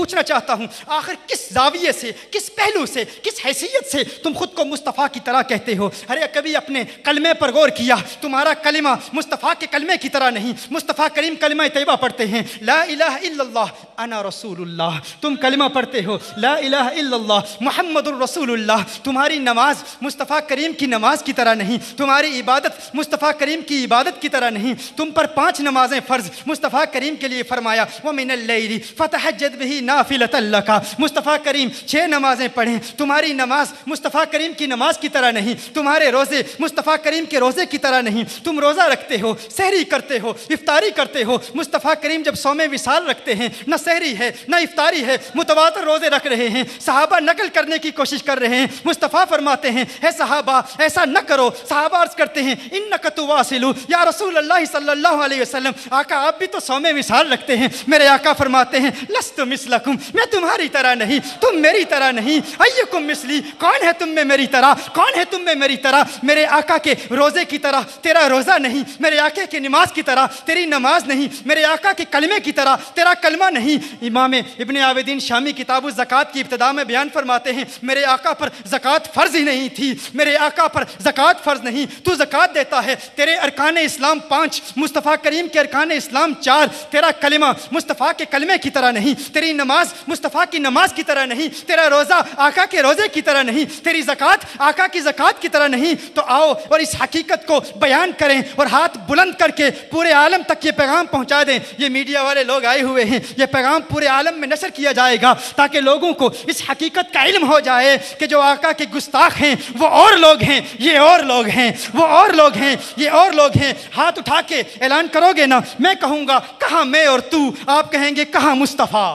پوچھنا چاہتا ہوں آخر کس زاویے سے، کس پہلو سے، کس حیثیت سے تم خود کو مصطفیٰ کی طرح کہتے ہو؟ ارے کبھی اپنے کلمے پر غور کیا؟ تمہارا کلمہ مصطفیٰ کے کلمے کی طرح نہیں۔ مصطفیٰ کریم کلمہ طیبہ پڑھتے ہیں، لا الہ الا اللہ انا رسول اللہ، تم کلمہ پڑھتے ہو لا الہ الا اللہ محمد الرسول اللہ۔ تمہاری نماز مصطفیٰ کریم کی نماز کی طرح نہیں، تمہاری عبادت مصطفیٰ کریم کی عبادت کی طرح نہیں۔ تم پر 5 نمازیں فرض، مصطفیٰ کریم کے لیے فرمایا وَمِنَ اللَّيْلِ فَتَهَجَّدْ بِهِ نَافِلَةً لَكَ، مصطفیٰ کریم 6 نمازیں پڑھیں۔ تمہاری نماز مصطفیٰ کریم کی نماز کی طرح نہیں، تمہارے روزے مصطفیٰ کریم کے روزے کی طرح نہیں۔ تم روزہ رکھتے ہو، سحری کرتے ہو، افطاری کرتے ہو۔ مصطفیٰ کریم جب صوم وصال رکھتے ہیں نہ سحری ہے نہ افطاری ہے، متواتر روزے رکھ رہے ہیں، صحابہ نقل کرنے کی کوشش کر رہے ہیں۔ مصطفیٰ فرماتے ہیں اے صحابہ ایسا نہ کرو۔ صحابہ عرض کرتے ہیں انک تواصل یا رسول اللہ صلی اللہ علیہ وسلم، آقا آپ بھی تو صوم وصال رکھتے ہیں۔ میرے آقا فرماتے ہیں لست مثلکم، میں تمہاری طرح نہیں، تم میری طرح نہیں۔ ایکم مثلی، کون ہے تم میں میری طرح، کون ہے تم میں میری طرح؟ میرے آقا کے روزے کی طرح تیرا روزہ نہیں، میرے آقا کی نماز کی طرح تیری نماز نہیں، میرے آقا کے کلمے کی طرح تیرا کلمہ نہیں۔ امام ابن عابدین شامی کتاب الزکوٰۃ کی ابتدا میں بیان فرماتے ہیں میرے آقا پر زکوٰۃ فرض ہی نہیں تھی، میرے آقا پر زکوٰۃ فرض نہیں، تو زکوٰۃ دیتا ہے۔ تیرے ارکان اسلام 5، مصطفیٰ کریم کے ارکان اسلام 4، تیرا کلمہ مصطفیٰ کے کلمے کی طرح نہیں، تیری نماز مصطفیٰ کی نماز کی طرح نہیں، تیرا روزہ آقا کے روزے کی طرح نہیں، تیری زکوٰۃ آقا کی زکوٰۃ کی طرح نہیں۔ تو آؤ اور اس حقیقت کو بیان کریں اور ہاتھ بلند کر کے پورے عالم تک یہ پیغام پہنچا دیں۔ یہ میڈیا والے لوگ آئے ہوئے ہیں، یہ پیغام پورے عالم میں نشر کیا جائے گا تاکہ لوگوں کو اس حقیقت کا علم ہو جائے کہ جو آقا کے گستاخ ہیں وہ اور لوگ ہیں، یہ اور لوگ ہیں، وہ اور لوگ ہیں، یہ اور لوگ ہیں۔ ہاتھ اٹھا کے اعلان کرو گے نا، میں کہوں گا کہاں میں اور تو، آپ کہیں گے کہاں مصطفیٰ۔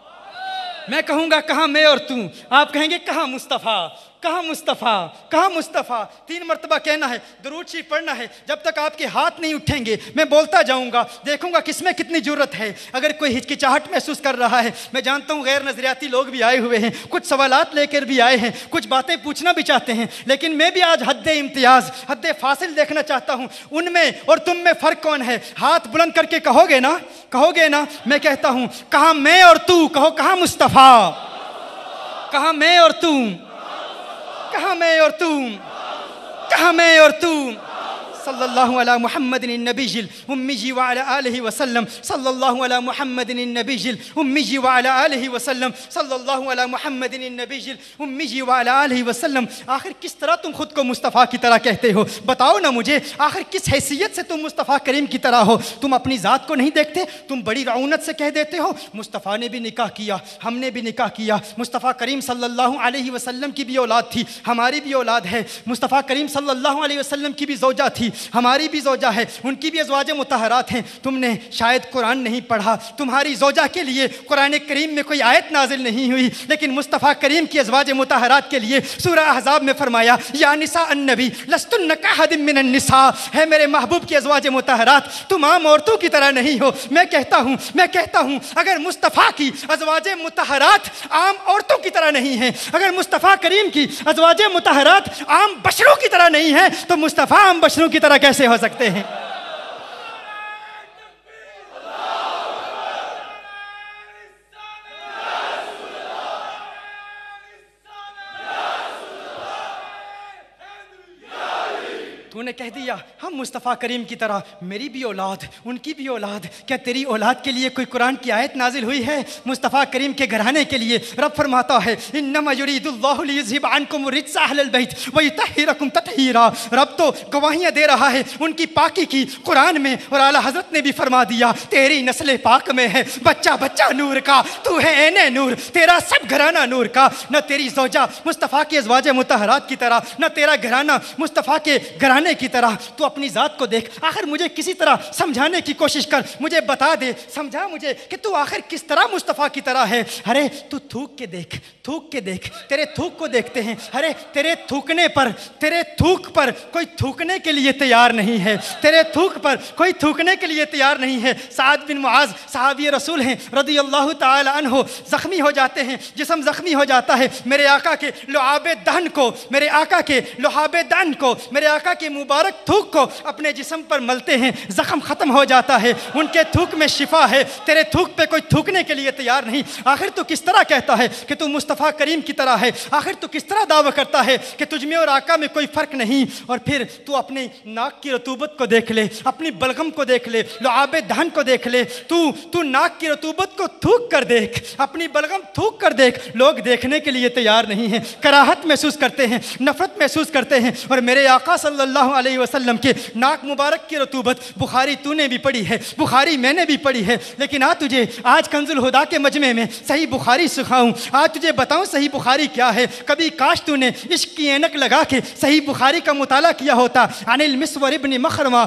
میں کہوں گا کہاں میں اور تو، آپ کہیں گے کہاں مصطفیٰ، کہاں مصطفیٰ، کہاں مصطفیٰ۔ 3 مرتبہ کہنا ہے، درود شریف پڑھنا ہے۔ جب تک آپ کے ہاتھ نہیں اٹھیں گے میں بولتا جاؤں گا، دیکھوں گا کس میں کتنی جرت ہے۔ اگر کوئی ہچکچاہٹ محسوس کر رہا ہے، میں جانتا ہوں غیر نظریاتی لوگ بھی آئے ہوئے ہیں، کچھ سوالات لے کر بھی آئے ہیں، کچھ باتیں پوچھنا بھی چاہتے ہیں، لیکن میں بھی آج حد امتیاز، حد فاصل دیکھنا چاہتا ہوں۔ ان میں اور تم میں فرق کون ہے؟ ہاتھ بلند کر کے کہو گے نا، کہو گے نا؟ میں کہتا ہوں کہاں میں اور تو، کہو کہاں مصطفیٰ، کہاں میں اور تو، کہاں میں اور تو، کہاں میں اور تو۔ صلی اللہ علی محمد النبی الامی وعلی آلہ وسلم، صلی اللہ علی محمد النبی الامی وعلی آلہ وسلم، صلی اللہ علی محمد النبی الامی وعلی آلہ وسلم۔ آخر کس طرح تم خود کو مصطفیٰ کی طرح کہتے ہو؟ بتاؤ نا مجھے، آخر کس حیثیت سے تم مصطفیٰ کریم کی طرح ہو؟ تم اپنی ذات کو نہیں دیکھتے؟ تم بڑی رعونت سے کہہ دیتے ہو مصطفیٰ نے بھی نکاح کیا، ہم نے بھی نکاح کیا، مصطفیٰ کریم صلی اللہ علیہ وسلم کی بھی اولاد تھی، ہماری بھی اولاد ہے، مصطفیٰ کریم صلی اللہ علیہ وسلم کی بھی زوجہ تھی، ہماری بھی زوجہ ہے، ان کی بھی ازواج مطہرات ہیں۔ تم نے شاید قرآن نہیں پڑھا، تمہاری زوجہ کے لیے قرآن کریم میں کوئی آیت نازل نہیں ہوئی، لیکن مصطفیٰ کریم کی ازواج مطہرات کے لیے سورہ احزاب میں فرمایا یا نساء النبی لستن کاحد من النساء، ہے میرے محبوب کی ازواج مطہرات تم عام عورتوں کی طرح نہیں ہو۔ میں کہتا ہوں اگر مصطفیٰ کی ازواج مطہرات عام عورتوں کی طرح نہیں ہیں، اگر مصطفیٰ کریم کی ازواج مطہرات عام بشروں کی طرح نہیں ہیں، تو مصطفیٰ عام بشروں کی طرح کیسے ہو سکتے ہیں؟ تو نے کہہ دیا ہم مصطفیٰ کریم کی طرح، میری بھی اولاد، ان کی بھی اولاد، کیا تیری اولاد کے لیے کوئی قرآن کی آیت نازل ہوئی ہے؟ مصطفیٰ کریم کے گھرانے کے لیے رب فرماتا ہے انما یرید اللہ لیذھب عنکم الرجس اہل البیت ویطہرکم تطہیرا۔ رب تو گواہیاں دے رہا ہے ان کی پاکی کی قرآن میں، اور اعلیٰ حضرت نے بھی فرما دیا تیری نسل پاک میں ہے بچہ بچہ نور کا، تو ہے عین نور، تیرا سب گھرانہ نور کا۔ نہ تیری زوجہ مصطفیٰ کی ازواج مطہرات کی طرح، نہ تیرا گھرانہ مصطفیٰ کے گھرانے کی طرح۔ تو اپنی ذات کو دیکھ، آخر مجھے کسی طرح سمجھانے کی کوشش کر، مجھے بتا دے، سمجھا مجھے کہ تو آخر کس طرح مصطفیٰ کی طرح ہے۔ ارے تو تھوک کے دیکھ، تھوک کے دیکھ، تیرے تھوک کو دیکھتے ہیں، ارے تیرے تھوکنے پر، تیرے تھوک پر کوئی تھوکنے کے لیے تیار نہیں ہے، تیرے تھوک پر کوئی تھوکنے کے لیے تیار نہیں ہے۔ سعد بن معاذ صحابی رسول ہیں رضی اللہ تعالی عنہ، زخمی ہو جاتے ہیں، جسم زخمی ہو جاتا ہے، میرے آقا کے لعاب دہن کو، میرے آقا کے لعاب دہن کو، میرے آقا کے مبارک تھوک کو اپنے جسم پر ملتے ہیں زخم ختم ہو جاتا ہے، ان کے تھوک میں شفا ہے، تیرے تھوک پہ کوئی تھوکنے کے لیے تیار نہیں۔ آخر تو کس طرح کہتا ہے کہ تو مصطفیٰ کریم کی طرح ہے؟ آخر تو کس طرح دعویٰ کرتا ہے کہ تجھ میں اور آقا میں کوئی فرق نہیں؟ اور پھر تو اپنی ناک کی رطوبت کو دیکھ لے، اپنی بلغم کو دیکھ لے، لعاب دہن کو دیکھ لے، تو ناک کی رطوبت کو تھوک کر دیکھ، اپنی بلغم تھوک کر دیکھ۔ لوگ دیکھنے کے لیے تیار نہیں ہیں، کراہت محسوس کرتے ہیں، نفرت محسوس کرتے ہیں۔ اور میرے آقا صلی اللہ علیہ وسلم کے ناک مبارک کی رطوبت بخاری تو نے بھی پڑھی ہے، بخاری میں نے بھی پڑھی ہے، لیکن تجھے آج کنز الہدیٰ کے مجمع میں صحیح بخاری سکھاؤں، آج تجھے بتاؤں صحیح بخاری کیا ہے۔ کبھی کاش تو نے عشق کی اینک لگا کے صحیح بخاری کا مطالعہ کیا ہوتا۔ عن المسور ابن مخرمہ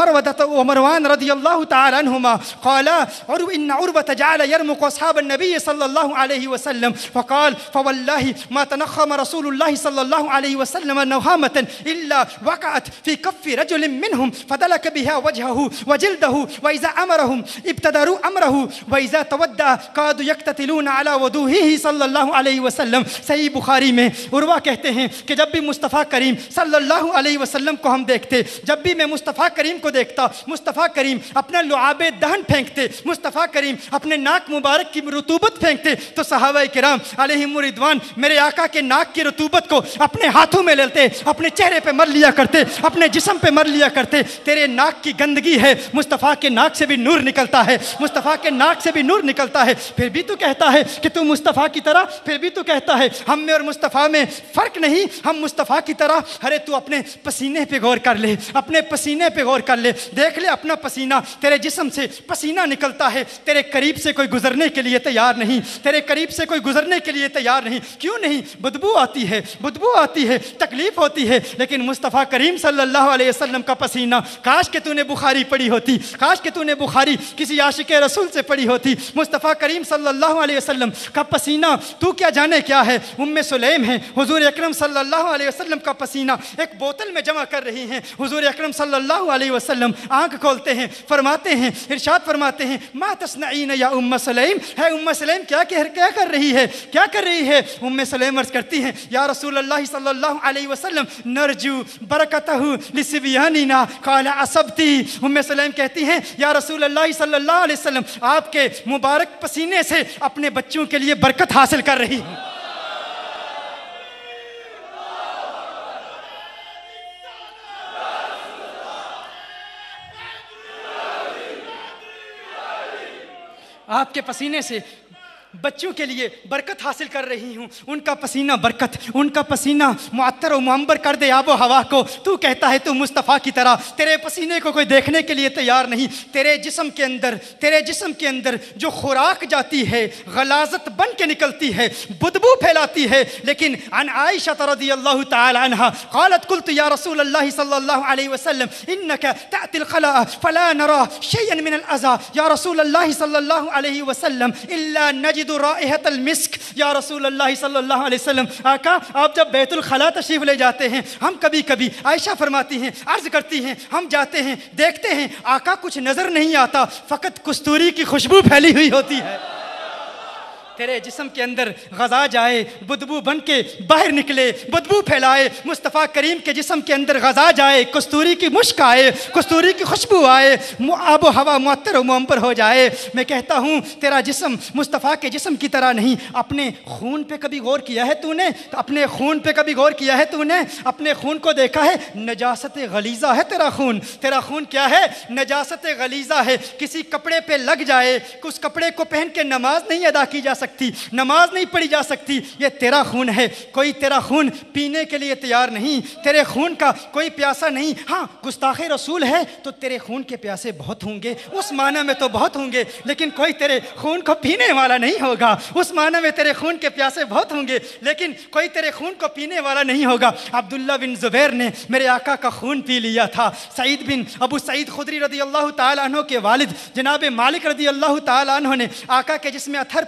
ومروان رضی اللہ تعالی عنہما قال ان عروة جعل يرمق اصحاب النبي صلی اللہ علیہ وسلم فقال فوالله ما تنخم رسول الله صلی اللہ علیہ وسلم نوهامة الا وقعت في كف رجل منهم فدلك بها وجهه وجلده واذا امرهم ابتدروا امره واذا تودع قعدوا يقتتلون على وضوئه صلی اللہ علیہ وسلم۔ صحیح بخاری میں عروہ کہتے ہیں کہ جب بھی مصطفیٰ کریم صلی اللہ علیہ وسلم کو ہم دیکھتے، جب بھی میں مصطفیٰ کریم کو دیکھتا، مصطفیٰ کریم اپنا لعاب دہن پھینکتے، مصطفیٰ کریم اپنے ناک مبارک کی رطوبت پھینکتے، تو صحابہ کرام علیہم رضوان میرے آقا کے ناک کی رطوبت کو اپنے ہاتھوں میں لیتے، اپنے چہرے پہ مر لیا کرتے، اپنے جسم پہ مر لیا کرتے۔ تیرے ناک کی گندگی ہے، مصطفیٰ کے ناک سے بھی نور نکلتا ہے، مصطفیٰ کے ناک سے بھی نور نکلتا ہے، پھر بھی تو کہتا ہے کہ تو مصطفیٰ کی طرح، پھر بھی تو کہتا ہے ہم میں اور مصطفیٰ میں فرق نہیں، ہم مصطفیٰ کی طرح۔ ارے تو اپنے پسینے پہ غور کر لے، اپنے پسینے پہ غور کر لے، دیکھ لے اپنا پسینہ، تیرے جسم سے پسینہ نکلتا ہے، تیرے قریب سے کوئی گزرنے کے لیے تیار نہیں، تیرے قریب سے کوئی گزرنے کے لیے تیار نہیں۔ کیوں نہیں؟ بدبو آتی ہے، بدبو آتی ہے، تکلیف ہوتی ہے، لیکن مصطفیٰ کریم صلی اللہ علیہ وسلم کا پسینہ، کاش کہ تو نے بخاری پڑھی ہوتی، کاش کہ تو نے بخاری کسی عاشق رسول سے پڑھی ہوتی۔ مصطفیٰ کریم صلی اللہ علیہ وسلم کا پسینہ تو کیا جانے کیا ہے۔ ام سلیم ہے، حضور اکرم صلی اللہ علیہ وسلم کا پسینہ ایک بوتل میں جمع کر رہی ہیں، حضور اکرم صلی اللہ علیہ وسلم آنکھ کھولتے ہیں، فرماتے ہیں، ارشاد فرماتے ہیں ما تصنعین یا ام سلیم، ہے ام سلیم کیا کر رہی ہے، کیا کر رہی ہے؟ ام سلیم عرض کرتی ہیں یا رسول اللہ صلی اللہ علیہ وسلم نرجو برکتہ لصبیاننا قال اصبتی۔ ام سلیم کہتی ہیں یا رسول اللہ صلی اللہ علیہ وسلم آپ کے مبارک پسینے سے اپنے بچوں کے لیے برکت حاصل کر رہی ہوں۔ آپ کے پسینے سے بچوں کے لیے برکت حاصل کر رہی ہوں، ان کا پسینہ برکت، ان کا پسینہ معطر و معمبر کر دے آب و ہوا کو۔ تو کہتا ہے تو مصطفیٰ کی طرح، تیرے پسینے کو کوئی دیکھنے کے لیے تیار نہیں۔ تیرے جسم کے اندر جو خوراک جاتی ہے غلاظت بن کے نکلتی ہے، بدبو پھیلاتی ہے، لیکن عن عائشہ رضی اللہ تعالی عنہ قالت قلت یا رسول اللہ صلی اللہ علیہ وسلم انک تأتی الخلاء فلا نرى شيئا من الاذى یا رسول اللہ صلی اللہ علیہ وسلم الا نجد رائحۃ المسک۔ یا رسول اللہ صلی اللہ علیہ وسلم آقا آپ جب بیت الخلاء تشریف لے جاتے ہیں، ہم کبھی کبھی عائشہ فرماتی ہیں، عرض کرتی ہیں، ہم جاتے ہیں دیکھتے ہیں آقا کچھ نظر نہیں آتا، فقط کستوری کی خوشبو پھیلی ہوئی ہوتی ہے۔ تیرے جسم کے اندر غذا جائے، بدبو بن کے باہر نکلے، بدبو پھیلائے، مصطفیٰ کریم کے جسم کے اندر غذا جائے، کستوری کی مشک آئے، کستوری کی خوشبو آئے، آب و ہوا معطر و معمبر ہو جائے۔ میں کہتا ہوں تیرا جسم مصطفیٰ کے جسم کی طرح نہیں۔ اپنے خون پہ کبھی غور کیا ہے تو نے؟ اپنے خون پہ کبھی غور کیا ہے تو نے؟ اپنے خون کو دیکھا ہے؟ نجاست غلیظہ ہے تیرا خون۔ تیرا خون کیا ہے؟ نجاست غلیظہ ہے۔ کسی کپڑے پہ لگ جائے، اس کپڑے کو پہن کے نماز نہیں ادا کی جا سکتی، نماز نہیں پڑھی جا سکتی۔ یہ تیرا خون ہے، کوئی تیرا خون پینے کے لیے تیار نہیں، تیرے خون کا کوئی پیاسا نہیں۔ ہاں گستاخ رسول ہے تو تیرے خون کے پیاسے بہت ہوں گے، اس معنی میں تو بہت ہوں گے، لیکن کوئی تیرے خون کو پینے والا نہیں ہوگا۔ اس معنی میں تیرے خون کے پیاسے بہت ہوں گے، لیکن کوئی تیرے خون کو پینے والا نہیں ہوگا۔ عبداللہ بن زبیر نے میرے آقا کا خون پی لیا تھا۔ سعید بن ابو سعید خدری رضی اللہ تعالیٰ عنہ کے والد جناب مالک رضی اللہ تعالیٰ عنہ نے آقا کے جسم اطہر پر زخم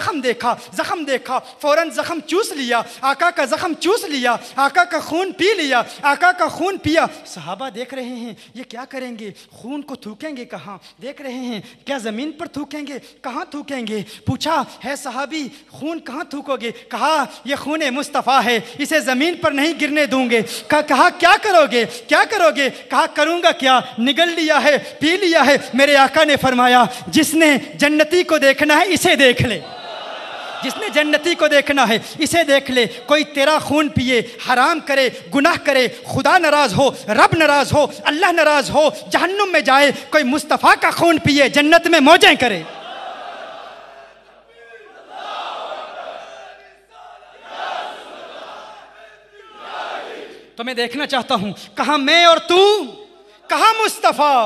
زخم دیکھا، زخم دیکھا، فوراً زخم چوس لیا، آقا کا زخم چوس لیا، آقا کا خون پی لیا، آقا کا خون پیا۔ صحابہ دیکھ رہے ہیں یہ کیا کریں گے، خون کو تھوکیں گے کہاں، دیکھ رہے ہیں کیا زمین پر تھوکیں گے، کہاں تھوکیں گے؟ پوچھا ہے صحابی خون کہاں تھوکو گے؟ کہا یہ خون مصطفیٰ ہے، اسے زمین پر نہیں گرنے دوں گے۔ کہا کیا کرو گے، کیا کرو گے؟ کہا کروں گا کیا، نگل لیا ہے، پی لیا ہے۔ میرے آقا نے فرمایا جس نے جنتی کو دیکھنا ہے اسے دیکھ لے، جس نے جنتی کو دیکھنا ہے اسے دیکھ لے۔ کوئی تیرا خون پیے، حرام کرے، گناہ کرے، خدا ناراض ہو، رب ناراض ہو، اللہ ناراض ہو، جہنم میں جائے۔ کوئی مصطفیٰ کا خون پیے، جنت میں موجیں کرے۔ تو میں دیکھنا چاہتا ہوں کہاں میں اور تو، کہاں مصطفیٰ؟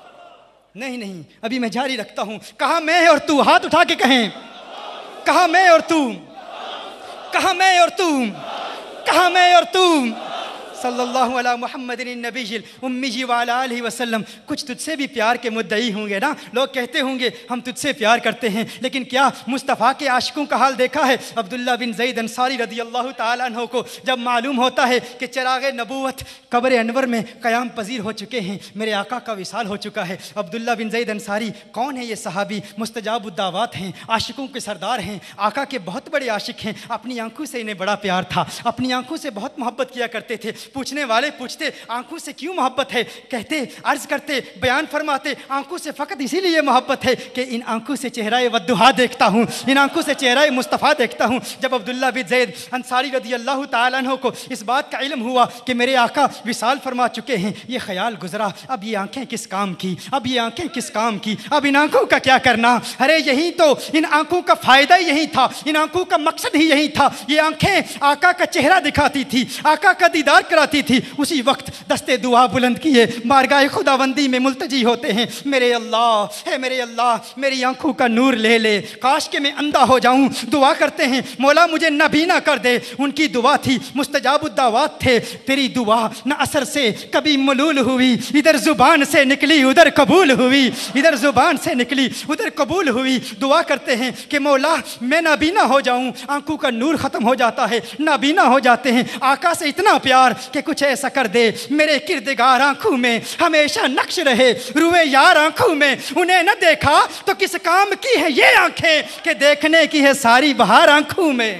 نہیں ابھی میں جاری رکھتا ہوں۔ کہاں میں اور تو، ہاتھ اٹھا کے کہیں کہاں میں اور تو، کہاں میں اور تو، کہاں میں اور تو۔ صلی اللہ علیہ محمد النبی الامی وعلی آلہ وسلم۔ کچھ تجھ سے بھی پیار کے مدعی ہوں گے نا، لوگ کہتے ہوں گے ہم تجھ سے پیار کرتے ہیں، لیکن کیا مصطفیٰ کے عاشقوں کا حال دیکھا ہے؟ عبداللہ بن زید انصاری رضی اللہ تعالیٰ عنہ کو جب معلوم ہوتا ہے کہ چراغ نبوت قبر انور میں قیام پذیر ہو چکے ہیں، میرے آقا کا وصال ہو چکا ہے، عبداللہ بن زید انصاری کون ہے؟ یہ صحابی مستجاب الدعوات ہیں، عاشقوں کے سردار ہیں، آقا کے بہت بڑے عاشق ہیں۔ اپنی آنکھوں سے انہیں بڑا پیار تھا، اپنی آنکھوں سے بہت محبت کیا کرتے تھے۔ پوچھنے والے پوچھتے آنکھوں سے کیوں محبت ہے؟ کہتے، عرض کرتے، بیان فرماتے آنکھوں سے فقط اسی لیے محبت ہے کہ ان آنکھوں سے چہرہ ودھا دیکھتا ہوں، ان آنکھوں سے چہرہ مصطفیٰ دیکھتا ہوں۔ جب عبداللہ بن زید انصاری رضی اللہ تعالیٰ عنہ کو اس بات کا علم ہوا کہ میرے آقا وصال فرما چکے ہیں، یہ خیال گزرا اب یہ آنکھیں کس کام کی، اب یہ آنکھیں کس کام کی، اب ان آنکھوں کا کیا کرنا؟ ارے یہی تو ان آنکھوں کا فائدہ یہی تھا، ان آنکھوں کا مقصد ہی یہی تھا۔ یہ آنکھیں آقا کا چہرہ دکھاتی تھی، آقا کا دیدار کراتی تھی۔ اسی وقت دستے دعا بلند کیے بارگاہ خداوندی میں ملتجی ہوتے ہیں، میرے اللہ ہے، میرے اللہ میری آنکھوں کا نور لے لے، کاش کہ میں اندھا ہو جاؤں۔ دعا کرتے ہیں مولا مجھے نابینا کر دے۔ ان کی دعا تھی، مستجاب الدعوات تھے۔ تیری دعا نہ اثر سے کبھی ملول ہوئی، ادھر زبان سے نکلی ادھر قبول ہوئی، ادھر زبان سے نکلی ادھر قبول ہوئی۔ دعا کرتے ہیں کہ مولا میں نابینا ہو جاؤں، آنکھوں کا نور ختم ہو جاتا ہے، نابینا ہو جاتے ہیں۔ آقا سے اتنا پیار کہ کچھ ایسا کر دے میرے کردگار آنکھوں میں ہمیشہ نقش رہے، روئے یار آنکھوں میں انہیں نہ دیکھا تو کس کام کی ہے یہ آنکھیں کہ دیکھنے کی ہے ساری بہار آنکھوں میں۔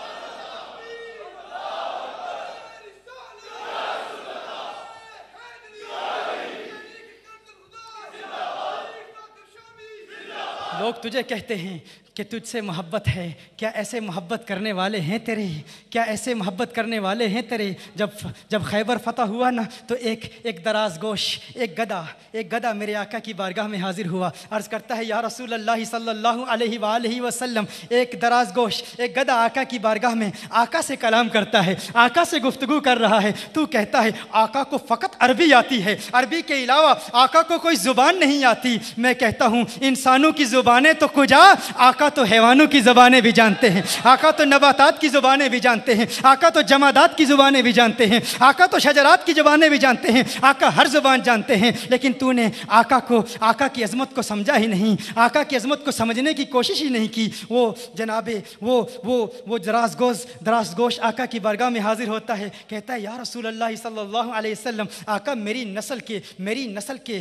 لوگ تجھے کہتے ہیں کہ تجھ سے محبت ہے، کیا ایسے محبت کرنے والے ہیں تیرے؟ کیا ایسے محبت کرنے والے ہیں تیرے؟ جب خیبر فتح ہوا نا تو ایک دراز گوش، ایک گدھا میرے آقا کی بارگاہ میں حاضر ہوا، عرض کرتا ہے یا رسول اللہ صلی اللہ علیہ وآلہ وسلم، ایک دراز گوش ایک گدھا آقا کی بارگاہ میں آقا سے کلام کرتا ہے، آقا سے گفتگو کر رہا ہے۔ تو کہتا ہے آقا کو فقط عربی آتی ہے، عربی کے علاوہ آقا کو کوئی زبان نہیں آتی۔ میں کہتا ہوں انسانوں کی زبانیں تو کجا، آقا تو حیوانوں کی زبانیں بھی جانتے ہیں، آقا تو نباتات کی زبانیں بھی جانتے ہیں، آقا تو جمادات کی زبانیں بھی جانتے ہیں، آقا تو شجرات کی زبانیں بھی جانتے ہیں، آقا ہر زبان جانتے ہیں۔ لیکن تو نے آقا کی عظمت کو سمجھا ہی نہیں، آقا کی عظمت کو سمجھنے کی کوشش ہی نہیں کی۔ وہ جناب وہ دراز گوش آقا کی بارگاہ میں حاضر ہوتا ہے، کہتا ہے یا رسول اللہ صلی اللہ علیہ وسلم، آقا میری نسل کے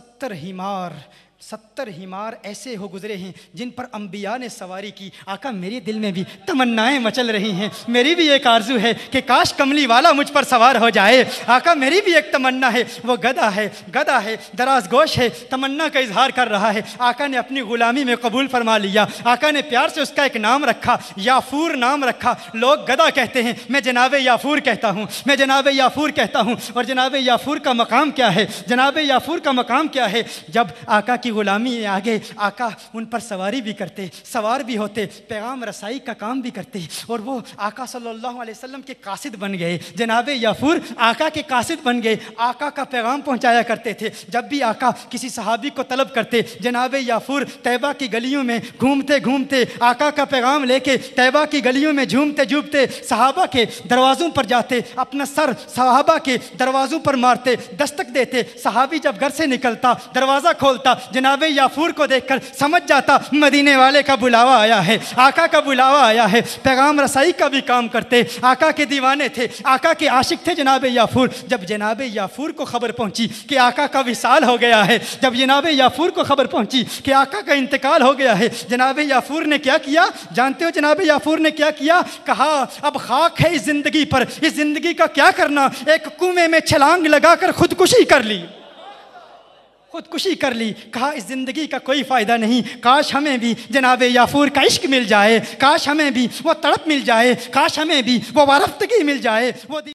70 ہمار ایسے ہو گزرے ہیں جن پر انبیاء نے سواری کی۔ آقا میرے دل میں بھی تمنائیں مچل رہی ہیں، میری بھی ایک آرزو ہے کہ کاش کملی والا مجھ پر سوار ہو جائے۔ آقا میری بھی ایک تمنا ہے، وہ گدھا ہے، دراز گوش ہے، تمنا کا اظہار کر رہا ہے۔ آقا نے اپنی غلامی میں قبول فرما لیا، آقا نے پیار سے اس کا ایک نام رکھا، یافور نام رکھا۔ لوگ گدھا کہتے ہیں، میں جناب یافور کہتا ہوں، اور جناب یافور کا مقام کیا ہے؟ جناب یافور کا مقام کیا ہے؟ جب آقا کی غلامی میں آگے آقا ان پر سواری بھی کرتے، سوار بھی ہوتے، پیغام رسائی کا کام بھی کرتے، اور وہ آقا صلی اللہ علیہ وسلم کے قاصد بن گئے۔ جناب یافور آقا کے قاصد بن گئے، آقا کا پیغام پہنچایا کرتے تھے۔ جب بھی آقا کسی صحابی کو طلب کرتے، جناب یافور طیبہ کی گلیوں میں گھومتے آقا کا پیغام لے کے طیبہ کی گلیوں میں جھومتے صحابہ کے دروازوں پر جاتے، اپنا سر صحابہ کے دروازوں پر مارتے، دستک دیتے۔ صحابی جب گھر سے نکلتا، دروازہ کھولتا، جناب یافور کو دیکھ کر سمجھ جاتا مدینے والے کا بلاوا آیا ہے، آقا کا بلاوا آیا ہے۔ پیغام رسائی کا بھی کام کرتے، آقا کے دیوانے تھے، آقا کے عاشق تھے جناب یافور۔ جب جناب یافور کو خبر پہنچی کہ آقا کا وصال ہو گیا ہے، جب جناب یافور کو خبر پہنچی کہ آقا کا انتقال ہو گیا ہے، جناب یافور نے کیا کیا؟ جانتے ہو جناب یافور نے کیا کیا؟ کہا اب خاک ہے اس زندگی پر، اس زندگی کا کیا کرنا، ایک کنویں میں چھلانگ لگا کر خودکشی کر لی، خودکشی کر لی۔ کہا اس زندگی کا کوئی فائدہ نہیں، کاش ہمیں بھی جناب یافور کا عشق مل جائے، کاش ہمیں بھی وہ تڑپ مل جائے، کاش ہمیں بھی وہ وارفتگی مل جائے، وہ